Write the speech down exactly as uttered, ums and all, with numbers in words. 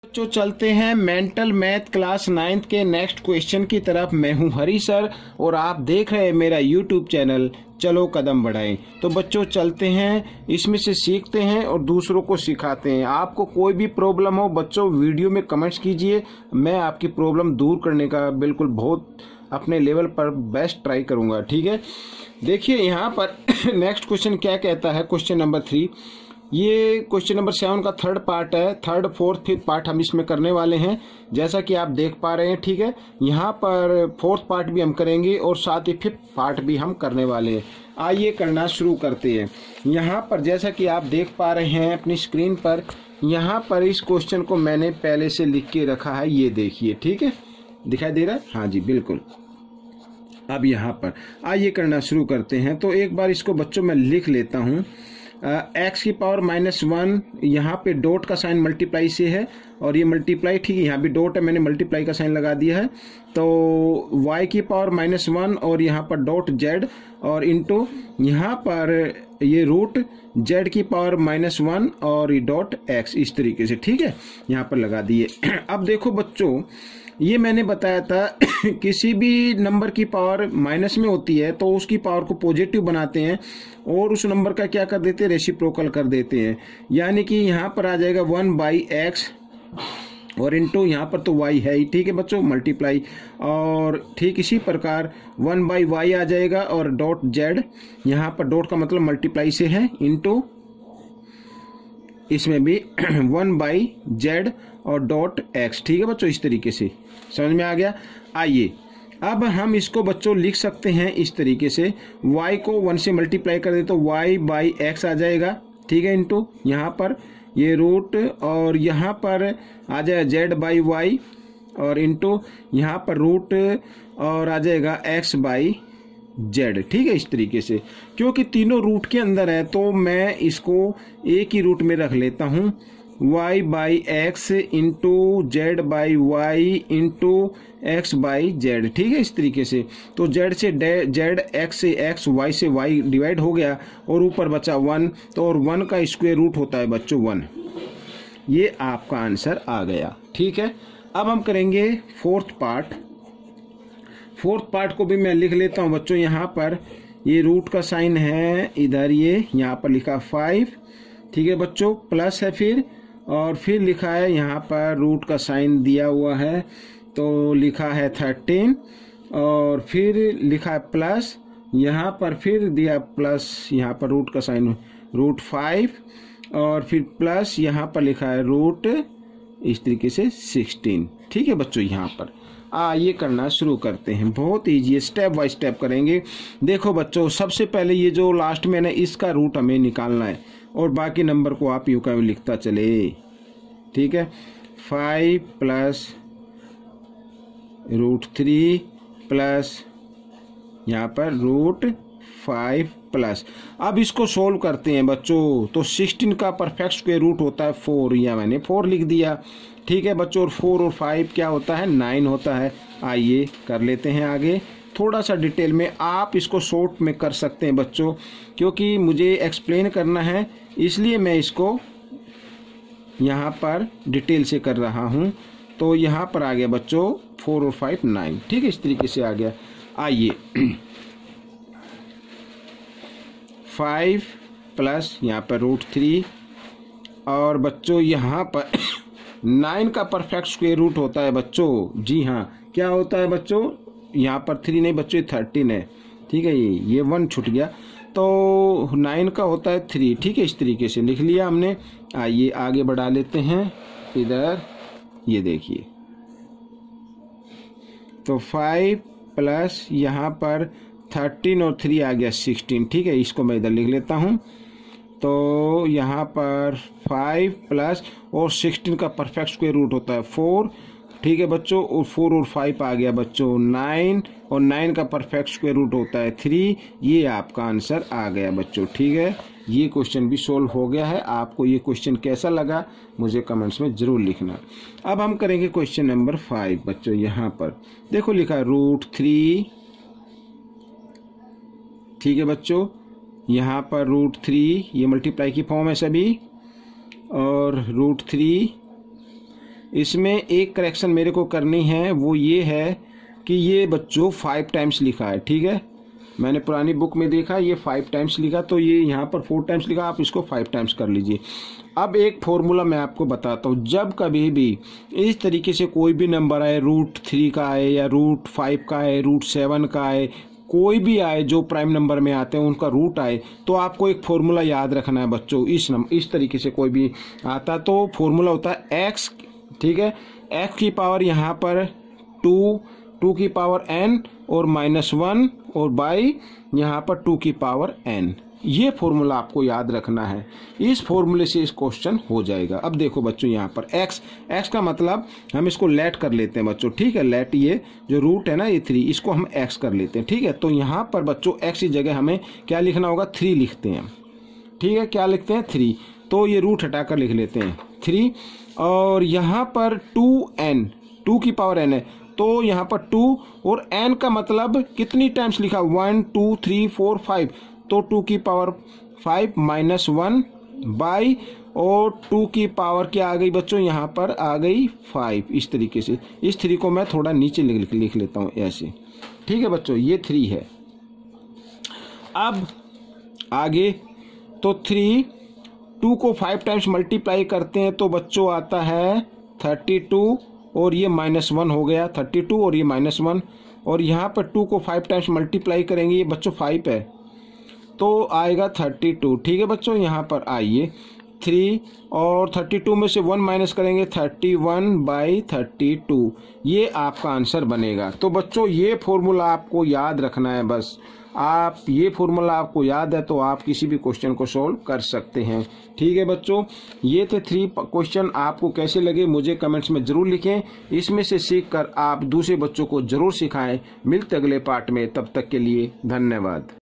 बच्चों चलते हैं मेंटल मैथ क्लास नाइन्थ के नेक्स्ट क्वेश्चन की तरफ। मैं हूं हरी सर और आप देख रहे हैं मेरा यूट्यूब चैनल चलो कदम बढ़ाएं। तो बच्चों चलते हैं, इसमें से सीखते हैं और दूसरों को सिखाते हैं। आपको कोई भी प्रॉब्लम हो बच्चों वीडियो में कमेंट्स कीजिए, मैं आपकी प्रॉब्लम दूर करने का बिल्कुल बहुत अपने लेवल पर बेस्ट ट्राई करूंगा। ठीक है, देखिए यहाँ पर नेक्स्ट क्वेश्चन क्या कहता है। क्वेश्चन नंबर थ्री, ये क्वेश्चन नंबर सेवन का थर्ड पार्ट है। थर्ड फोर्थ फिफ्थ पार्ट हम इसमें करने वाले हैं, जैसा कि आप देख पा रहे हैं। ठीक है, यहाँ पर फोर्थ पार्ट भी हम करेंगे और साथ ही फिफ्थ पार्ट भी हम करने वाले हैं। आइए करना शुरू करते हैं। यहाँ पर जैसा कि आप देख पा रहे हैं अपनी स्क्रीन पर, यहाँ पर इस क्वेश्चन को मैंने पहले से लिख के रखा है, ये देखिए। ठीक है, दिखाई दे रहा है? हाँ जी बिल्कुल। अब यहाँ पर आइए करना शुरू करते हैं। तो एक बार इसको बच्चों मैं लिख लेता हूँ। एक्स की पावर माइनस वन, यहाँ पे डॉट का साइन मल्टीप्लाई से है और ये मल्टीप्लाई, ठीक है, यहाँ भी डॉट है, मैंने मल्टीप्लाई का साइन लगा दिया है। तो y की पावर माइनस वन और यहाँ पर डॉट z और इंटू यहाँ पर ये रूट z की पावर माइनस वन और ये डॉट x, इस तरीके से। ठीक है, यहाँ पर लगा दिए। अब देखो बच्चों, ये मैंने बताया था किसी भी नंबर की पावर माइनस में होती है तो उसकी पावर को पॉजिटिव बनाते हैं और उस नंबर का क्या कर देते हैं, रेसिप्रोकल कर देते हैं। यानी कि यहाँ पर आ जाएगा वन बाई एक्स और इंटू यहाँ पर तो y है ही, ठीक है बच्चों, मल्टीप्लाई। और ठीक इसी प्रकार वन बाई वाई आ जाएगा और डॉट z, यहाँ पर डॉट का मतलब मल्टीप्लाई से है, इंटू इसमें भी वन बाई जेड और डॉट एक्स। ठीक है बच्चों, इस तरीके से समझ में आ गया। आइए अब हम इसको बच्चों लिख सकते हैं इस तरीके से, y को वन से मल्टीप्लाई कर दे तो y बाई एक्स आ जाएगा। ठीक है, इंटू यहाँ पर ये रूट और यहाँ पर आ जाएगा z बाई वाई और इंटू यहाँ पर रूट और आ जाएगा x बाई जेड। ठीक है, इस तरीके से। क्योंकि तीनों रूट के अंदर है तो मैं इसको एक ही रूट में रख लेता हूँ, y by x into Z by Y into x by Z. ठीक है, इस तरीके से। तो z से जेड, x से x, y से y डिवाइड हो गया और ऊपर बचा वन, तो और वन का स्क्वायर रूट होता है बच्चों वन। ये आपका आंसर आ गया। ठीक है, अब हम करेंगे फोर्थ पार्ट। फोर्थ पार्ट को भी मैं लिख लेता हूँ बच्चों। यहाँ पर ये रूट का साइन है इधर, ये यहाँ पर लिखा फाइव, ठीक है बच्चों, प्लस है फिर और फिर लिखा है यहाँ पर रूट का साइन दिया हुआ है तो लिखा है थर्टीन और फिर लिखा है प्लस, यहाँ पर फिर दिया प्लस, यहाँ पर रूट का साइन रूट फाइव और फिर प्लस यहाँ पर लिखा है रूट, इस तरीके से सिक्सटीन। ठीक है बच्चों, यहाँ पर आइए करना शुरू करते हैं। बहुत ईजी है, स्टेप बाय स्टेप करेंगे। देखो बच्चों, सबसे पहले ये जो लास्ट में है इसका रूट हमें निकालना है और बाकी नंबर को आप यूं का लिखता चले। ठीक है, five plus root three plus यहाँ पर रूट फाइव प्लस। अब इसको सोल्व करते हैं बच्चों। तो सिक्सटीन का परफेक्ट स्क्वायर रूट होता है फोर, या मैंने फोर लिख दिया। ठीक है बच्चों, और फोर और फाइव क्या होता है, नाइन होता है। आइए कर लेते हैं आगे थोड़ा सा डिटेल में। आप इसको शॉर्ट में कर सकते हैं बच्चों, क्योंकि मुझे एक्सप्लेन करना है इसलिए मैं इसको यहाँ पर डिटेल से कर रहा हूँ। तो यहाँ पर आ गया बच्चों फोर और फाइव नाइन। ठीक है, इस तरीके से आ गया। आइए फाइव प्लस यहाँ पर रूट थ्री और बच्चों यहाँ पर नाइन का परफेक्ट स्क्वायर रूट होता है बच्चों। जी हाँ, क्या होता है बच्चों, यहाँ पर थ्री नहीं बच्चों, थर्टीन है। ठीक है, ये ये वन छूट गया तो नाइन का होता है थ्री। ठीक है, इस तरीके से लिख लिया हमने। आइए आगे बढ़ा लेते हैं इधर, ये देखिए। तो फाइव प्लस यहाँ पर थर्टीन और थ्री आ गया सिक्सटीन। ठीक है, इसको मैं इधर लिख लेता हूँ। तो यहाँ पर फाइव प्लस और सिक्सटीन का परफेक्ट स्क्वायर रूट होता है फोर। ठीक है बच्चों, और फोर और फाइव आ गया बच्चों नाइन और नाइन का परफेक्ट स्क्वायर रूट होता है थ्री। ये आपका आंसर आ गया बच्चों। ठीक है, ये क्वेश्चन भी सोल्व हो गया है। आपको ये क्वेश्चन कैसा लगा मुझे कमेंट्स में जरूर लिखना। अब हम करेंगे क्वेश्चन नंबर फाइव बच्चों। यहाँ पर देखो लिखा रूट थ्री। ठीक है बच्चों, यहाँ पर रूट थ्री, ये मल्टीप्लाई की फॉर्म है सभी, और रूट थ्री इसमें एक करेक्शन मेरे को करनी है, वो ये है कि ये बच्चों फाइव टाइम्स लिखा है। ठीक है, मैंने पुरानी बुक में देखा ये फाइव टाइम्स लिखा, तो ये यहाँ पर फोर टाइम्स लिखा, आप इसको फाइव टाइम्स कर लीजिए। अब एक फॉर्मूला मैं आपको बताता हूँ, जब कभी भी इस तरीके से कोई भी नंबर आए, रूट थ्री का आए या रूट फाइव का आए, रूट सेवन का आए, कोई भी आए जो प्राइम नंबर में आते हैं उनका रूट आए, तो आपको एक फॉर्मूला याद रखना है बच्चों। इस नंबर इस तरीके से कोई भी आता तो फॉर्मूला होता है एक्स, ठीक है, एक्स की पावर यहाँ पर टू, टू की पावर एन और माइनस वन और बाई यहाँ पर टू की पावर एन। ये फॉर्मूला आपको याद रखना है, इस फॉर्मूले से इस क्वेश्चन हो जाएगा। अब देखो बच्चों यहाँ पर x, x का मतलब हम इसको लेट कर लेते हैं बच्चों। ठीक है, लेट ये जो रूट है ना ये थ्री, इसको हम x कर लेते हैं। ठीक है, तो यहाँ पर बच्चों x की जगह हमें क्या लिखना होगा, थ्री लिखते हैं। ठीक है, क्या लिखते हैं, थ्री, तो ये रूट हटाकर लिख लेते हैं थ्री। और यहाँ पर टू एन, टू की पावर एन है, तो यहाँ पर टू और n का मतलब कितनी टाइम्स लिखा, one two three four five, तो टू की power five minus one by और टू की पावर क्या आ गई बच्चों, यहाँ पर आ गई फाइव। इस तरीके से इस थ्री को मैं थोड़ा नीचे लिख लिख लेता हूँ ऐसे। ठीक है बच्चों, ये थ्री है। अब आगे तो थ्री, टू को फाइव टाइम्स मल्टीप्लाई करते हैं तो बच्चों आता है थर्टी टू और ये माइनस वन हो गया, थर्टी टू और ये माइनस वन। और यहाँ पर टू को फाइव टाइम्स मल्टीप्लाई करेंगे, ये बच्चों फाइव है तो आएगा थर्टी टू। ठीक है बच्चों, यहाँ पर आइए थ्री और थर्टी टू में से वन माइनस करेंगे, thirty one by thirty two, ये आपका आंसर बनेगा। तो बच्चों ये फॉर्मूला आपको याद रखना है, बस आप ये फॉर्मूला आपको याद है तो आप किसी भी क्वेश्चन को सॉल्व कर सकते हैं। ठीक है बच्चों, ये थे थ्री क्वेश्चन, आपको कैसे लगे मुझे कमेंट्स में जरूर लिखें। इसमें से सीख कर आप दूसरे बच्चों को जरूर सिखाएं। मिलते अगले पार्ट में, तब तक के लिए धन्यवाद।